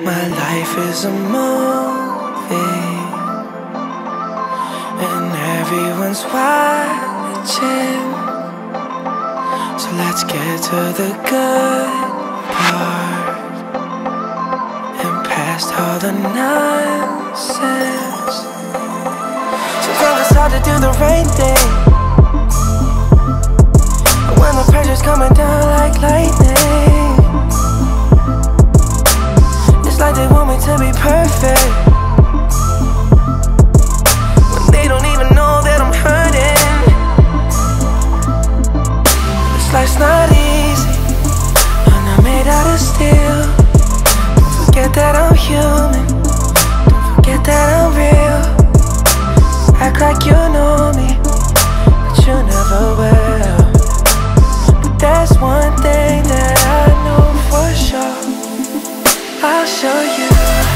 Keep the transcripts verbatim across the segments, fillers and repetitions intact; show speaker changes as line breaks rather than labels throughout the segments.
My life is a movie, and everyone's watching. So let's get to the good part and past all the nonsense. Sometimes it's hard to do the right thing when the pressure's coming down like lightning. It's like they want me to be perfect when they don't even know that I'm hurting. This life's not easy, I'm not made out of steel. Don't forget that I'm human, don't forget that I'm real. Act like you know me, but you never will. But there's one thing that I know for sure, I'll show you,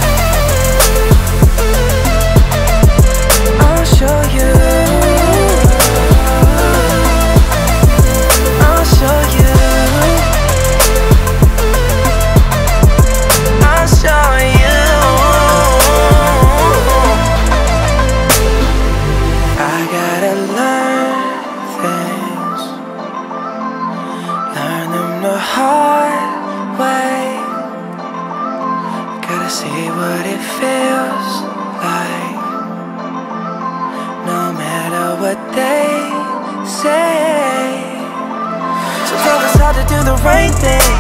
I'll show you, I'll show you, I'll show you. I gotta learn things, learn them the hard way. Gotta see what it feels like, no matter what they say. Sometimes it's hard to do the right thing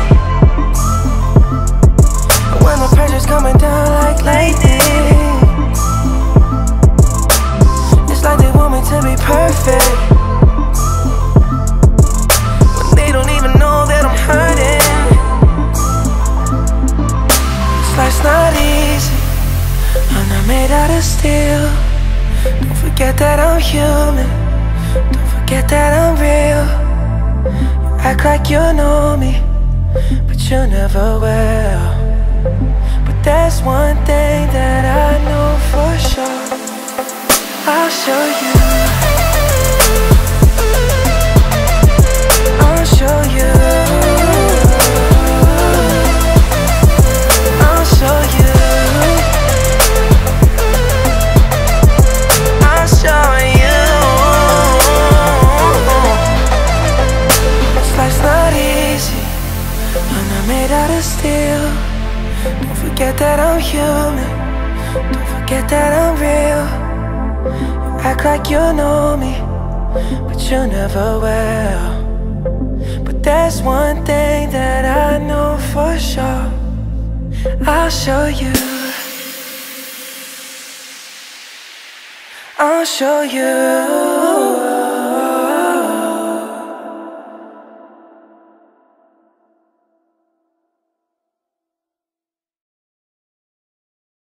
when the pressure's coming down like lightning. It's like they want me to be perfect when they don't even know that I'm hurting. Life's not easy, I'm not made out of steel. Don't forget that I'm human, don't forget that I'm real. You act like you know me, but you never will. But there's one thing that I know for sure, I'll show you, I'll show you, I'll show you, I'll show you. This life's not easy, I'm not made out of steel. Don't forget that I'm human, don't forget that I'm real. You act like you know me, but you never will. But there's one thing that I know for sure, I'll show you, I'll show you.